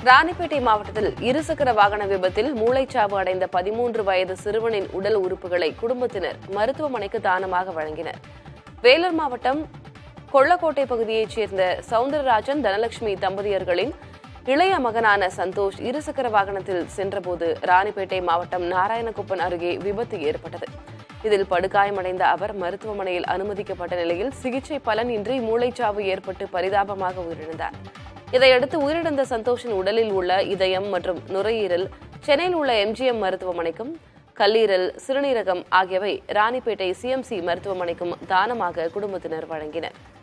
ராணிப்பேட்டை மாவட்டத்தில் இருசக்கர வாகன விபத்தில் மூளைச்சாவு அடைந்த 13 வயது சிறுவனின் உடல் உறுப்புகளை குடும்பத்தினர் மருத்துவமனைக்கு தானமாக வழங்கினர். வேலூர் மாவட்டம் கொள்ளக்கோட்டை பகுதியைச் சேர்ந்த சவுந்தரராஜன் தனலட்சுமி தம்பதியர்களின் இளைய மகனான சந்தோஷ் இருசக்கர வாகனத்தில் சென்றபோது ராணிப்பேட்டை மாவட்டம் நாராயணகுப்பன் அருகே விபத்து ஏற்பட்டது. இதில் படுகாயமடைந்த அவர் மருத்துவமனையில் அனுமதிக்கப்பட்ட நிலையில் சிகிச்சை பலனின்றி மூளைச்சாவு ஏற்பட்டு பரிதாபமாக உயிரிழந்தார். இதையடுத்து உயிரிழந்த சந்தோஷின் உடலில் உள்ள இதயம் மற்றும் நுரையீரல் சென்னையில் உள்ள MGM மருத்துவமனைக்கும், கல்லீரல், சிறுநீரகம் ஆகியவை ராணிப்பேட்டை CMC மருத்துவமனைக்கும் தானமாக குடும்பத்தினர் வழங்கினர்.